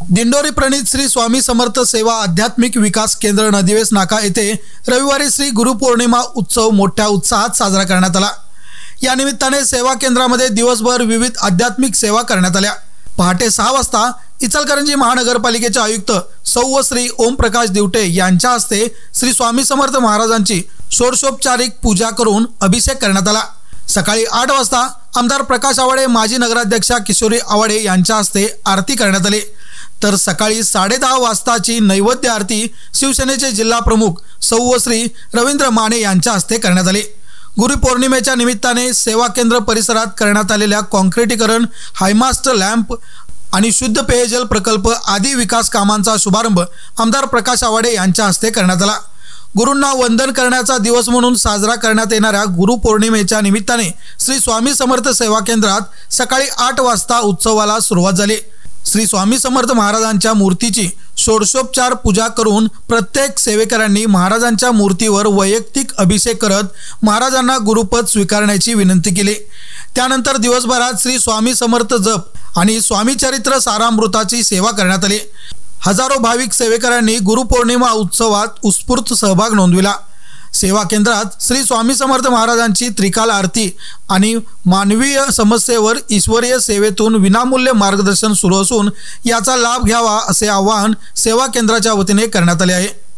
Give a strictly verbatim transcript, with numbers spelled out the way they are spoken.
दिंडोरी प्रणित श्री स्वामी समर्थ सेवा आध्यात्मिक विकास केंद्र नदिवेस नाका येथे रविवारी श्री गुरुपौर्णिमा उत्सव मोठ्या उत्साहात साजरा करण्यात आला। या निमित्ताने सेवा केंद्रामध्ये दिवसभर विविध आध्यात्मिक सेवा करण्यात आल्या। पहाटे सहा वाजता इचलकरंजी महानगरपालिकेचे आयुक्त सौ श्री ओम प्रकाश दिवटे यांच्या हस्ते श्री स्वामी समर्थ महाराजांची षोडशोपचारिक पूजा करून अभिषेक करण्यात आला। सकाळी आठ वाजता आमदार प्रकाश आवाडे, माजी नगराध्यक्षा किशोरी आवाडे यांच्या हस्ते आरती करण्यात आली। तर सकाळी साडे दहा वाजताची नैवेद्य आरती शिवसेनेचे जिल्हा प्रमुख सौ श्री रवींद्र माने यांच्या हस्ते करण्यात आली। गुरुपौर्णिमेच्या निमित्ताने सेवा केंद्र परिसरात करण्यात आलेल्या कॉन्क्रिटीकरण, हायमास्ट लॅम्प आणि शुद्ध पेयजल प्रकल्प आदी विकास कामांचा शुभारंभ आमदार प्रकाश आवाडे यांच्या हस्ते करण्यात आला। गुरूंना वंदन करण्याचा दिवस म्हणून साजरा करण्यात येणाऱ्या गुरुपौर्णिमेच्या निमित्ताने श्री स्वामी समर्थ सेवा केंद्रात सकाळी आठ वाजता उत्सवाला सुरुवात झाली। श्री स्वामी समर्थ महाराजांच्या मूर्तीची षोडशोपचार पूजा करून प्रत्येक सेवेकरांनी महाराजांच्या मूर्तीवर वैयक्तिक अभिषेक करत महाराजांना गुरुपद स्वीकारण्याची विनंती केली। त्यानंतर दिवसभरात श्री स्वामी समर्थ जप आणि स्वामी चरित्र सारामृताची सेवा करण्यात आली। हजारो भाविक सेवेकरांनी गुरुपौर्णिमा उत्सवात उत्स्फूर्त सहभाग नोंदविला। सेवा केंद्रात श्री स्वामी समर्थ महाराजांची त्रिकाल आरती आणि मानवीय समस्येवर ईश्वरीय सेवेतून विनामूल्य मार्गदर्शन सुरू असून याचा लाभ घ्यावा असे आवाहन सेवा केंद्राच्या वतीने करण्यात आले आहे।